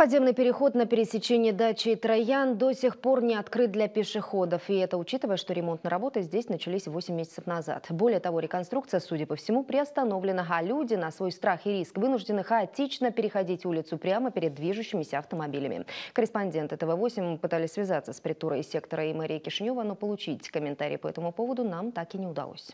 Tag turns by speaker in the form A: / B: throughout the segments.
A: Подземный переход на пересечении Дачи и Троян до сих пор не открыт для пешеходов. И это учитывая, что ремонтные работы здесь начались 8 месяцев назад. Более того, реконструкция, судя по всему, приостановлена, а люди на свой страх и риск вынуждены хаотично переходить улицу прямо перед движущимися автомобилями. Корреспонденты ТВ-8 пытались связаться с префектурой сектора и мэрией Кишинева, но получить комментарии по этому поводу нам так и не удалось.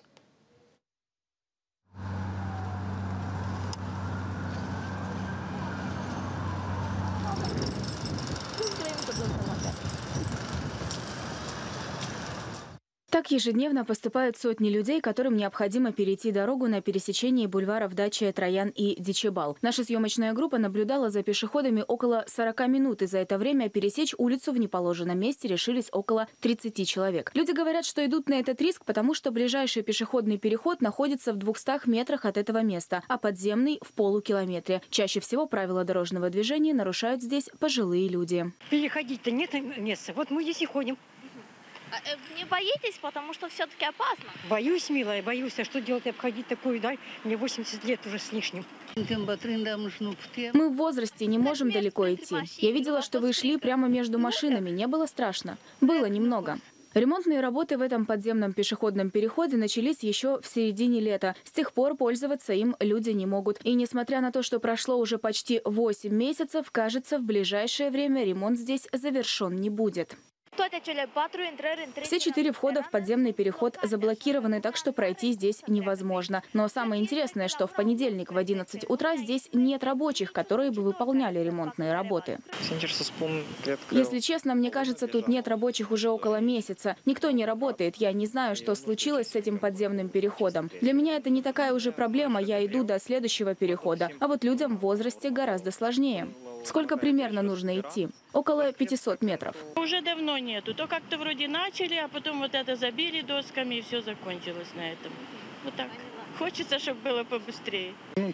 B: Так ежедневно поступают сотни людей, которым необходимо перейти дорогу на пересечении бульваров Дача, Троян и Дичибал. Наша съемочная группа наблюдала за пешеходами около 40 минут, и за это время пересечь улицу в неположенном месте решились около 30 человек. Люди говорят, что идут на этот риск, потому что ближайший пешеходный переход находится в 200 метрах от этого места, а подземный – в полукилометре. Чаще всего правила дорожного движения нарушают здесь пожилые люди.
C: Переходить-то нет места. Вот мы здесь и ходим.
D: Не боитесь, потому что все-таки опасно?
C: Боюсь, милая, боюсь. А что делать, обходить такую даль? Мне 80 лет уже с лишним.
B: Мы в возрасте, не можем далеко идти. Я видела, что вы шли прямо между машинами. Не было страшно? Было немного. Ремонтные работы в этом подземном пешеходном переходе начались еще в середине лета. С тех пор пользоваться им люди не могут. И несмотря на то, что прошло уже почти 8 месяцев, кажется, в ближайшее время ремонт здесь завершен не будет. Все 4 входа в подземный переход заблокированы, так что пройти здесь невозможно. Но самое интересное, что в понедельник в 11 утра здесь нет рабочих, которые бы выполняли ремонтные работы. Если честно, мне кажется, тут нет рабочих уже около месяца. Никто не работает. Я не знаю, что случилось с этим подземным переходом. Для меня это не такая уже проблема. Я иду до следующего перехода. А вот людям в возрасте гораздо сложнее. Сколько примерно нужно идти? Около 500 метров.
E: Уже давно нету. То как-то вроде начали, а потом вот это забили досками, и все закончилось на этом. Вот так. Хочется, чтобы было побыстрее.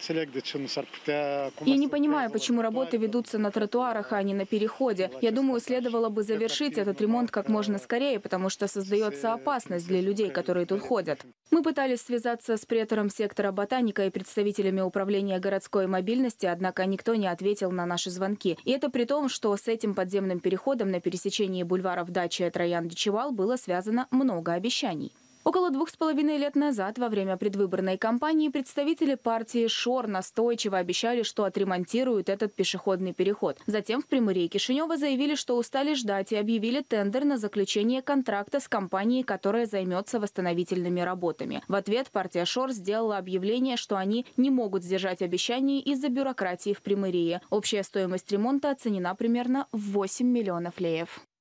B: Я не понимаю, почему работы ведутся на тротуарах, а не на переходе. Я думаю, следовало бы завершить этот ремонт как можно скорее, потому что создается опасность для людей, которые тут ходят. Мы пытались связаться с претором сектора ботаника и представителями управления городской мобильности, однако никто не ответил на наши звонки. И это при том, что с этим подземным переходом на пересечении бульваров Дача, Троян, Дичибал было связано много обещаний. Около 2,5 лет назад, во время предвыборной кампании, представители партии ШОР настойчиво обещали, что отремонтируют этот пешеходный переход. Затем в мэрии Кишинева заявили, что устали ждать, и объявили тендер на заключение контракта с компанией, которая займется восстановительными работами. В ответ партия ШОР сделала объявление, что они не могут сдержать обещаний из-за бюрократии в мэрии. Общая стоимость ремонта оценена примерно в 8 миллионов леев.